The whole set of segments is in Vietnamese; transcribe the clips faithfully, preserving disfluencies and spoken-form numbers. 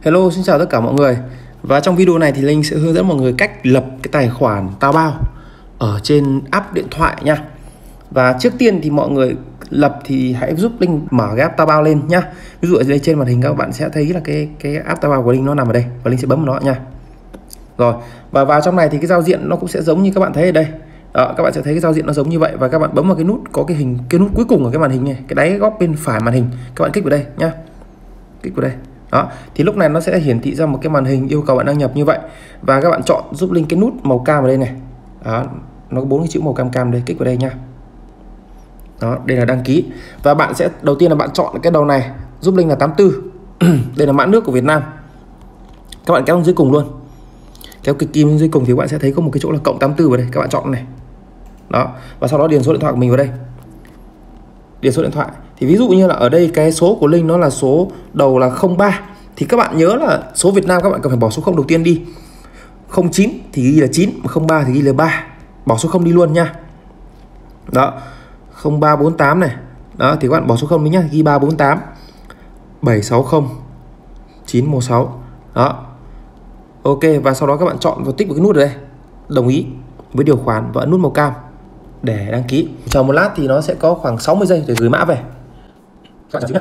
Hello, xin chào tất cả mọi người. Và trong video này thì Linh sẽ hướng dẫn mọi người cách lập cái tài khoản Taobao ở trên app điện thoại nha. Và trước tiên thì mọi người lập thì hãy giúp Linh mở cái app Taobao lên nhá. Ví dụ ở đây trên màn hình các bạn sẽ thấy là cái cái app Taobao của Linh nó nằm ở đây và Linh sẽ bấm vào nó nha. Rồi, và vào trong này thì cái giao diện nó cũng sẽ giống như các bạn thấy ở đây. Đó, các bạn sẽ thấy cái giao diện nó giống như vậy và các bạn bấm vào cái nút có cái hình cái nút cuối cùng ở cái màn hình này, cái đáy góc bên phải màn hình. Các bạn kích vào đây nhá. Kích vào đây. Đó, thì lúc này nó sẽ hiển thị ra một cái màn hình yêu cầu bạn đăng nhập như vậy. Và các bạn chọn giúp Linh cái nút màu cam ở đây này. Đó, nó có bốn cái chữ màu cam cam đây, kích vào đây nha. Đó, đây là đăng ký. Và bạn sẽ đầu tiên là bạn chọn cái đầu này, giúp Linh là tám tư. Đây là mã nước của Việt Nam. Các bạn kéo dưới cùng luôn. Kéo cực kim dưới cùng thì các bạn sẽ thấy có một cái chỗ là cộng tám tư vào đây, các bạn chọn này. Đó, và sau đó điền số điện thoại của mình vào đây. Điền số điện thoại. Thì ví dụ như là ở đây cái số của Linh nó là số đầu là không ba thì các bạn nhớ là số Việt Nam các bạn cần phải bỏ số không đầu tiên đi. không chín thì ghi là chín, mà không ba thì ghi là ba. Bỏ số không đi luôn nha. Đó. không ba bốn tám này. Đó thì các bạn bỏ số không đi nhá, ghi ba bốn tám bảy sáu không chín một sáu. Đó. Ok, và sau đó các bạn chọn và tích vào cái nút ở đây. Đồng ý với điều khoản và ấn nút màu cam để đăng ký. Chờ một lát thì nó sẽ có khoảng sáu mươi giây để gửi mã về. Các bạn nhé.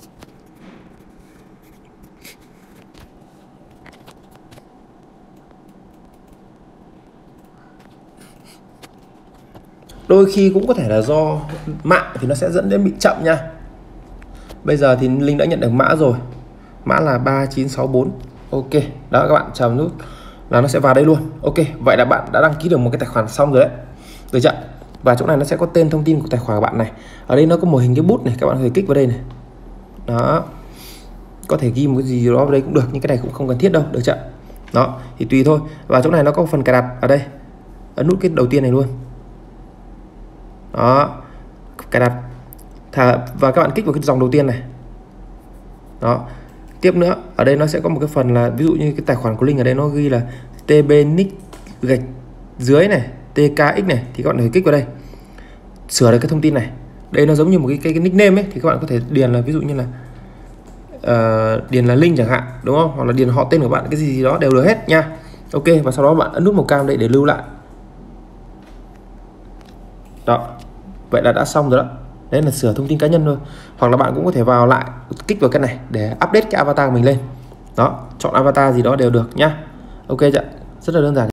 Đôi khi cũng có thể là do mạng thì nó sẽ dẫn đến bị chậm nha. Bây giờ thì Linh đã nhận được mã rồi. Mã là ba chín sáu bốn. Ok, đó các bạn chờ một nút là nó sẽ vào đây luôn. Ok, vậy là bạn đã đăng ký được một cái tài khoản xong rồi đấy. Được chưa? Và chỗ này nó sẽ có tên thông tin của tài khoản của bạn này. Ở đây nó có một hình cái bút này, các bạn có thể kích vào đây này. Đó. Có thể ghi một cái gì đó vào đây cũng được, nhưng cái này cũng không cần thiết đâu, được chưa? Đó, thì tùy thôi. Và chỗ này nó có phần cài đặt ở đây. Ấn nút cái đầu tiên này luôn. Đó. Cài đặt. Thả và các bạn kích vào cái dòng đầu tiên này. Đó. Tiếp nữa, ở đây nó sẽ có một cái phần là ví dụ như cái tài khoản của Linh ở đây nó ghi là tbnick gạch dưới này, tkx này thì các bạn phải kích vào đây. Sửa được cái thông tin này. Đây nó giống như một cái cái, cái nickname ấy thì các bạn có thể điền là ví dụ như là uh, điền là Linh chẳng hạn, đúng không? Hoặc là điền họ tên của bạn cái gì, gì đó đều được hết nha. Ok, và sau đó bạn ấn nút màu cam đây để lưu lại. Đó. Vậy là đã xong rồi đó. Đấy là sửa thông tin cá nhân thôi. Hoặc là bạn cũng có thể vào lại kích vào cái này để update cái avatar của mình lên. Đó, chọn avatar gì đó đều được nhá. Ok chưa? Rất là đơn giản.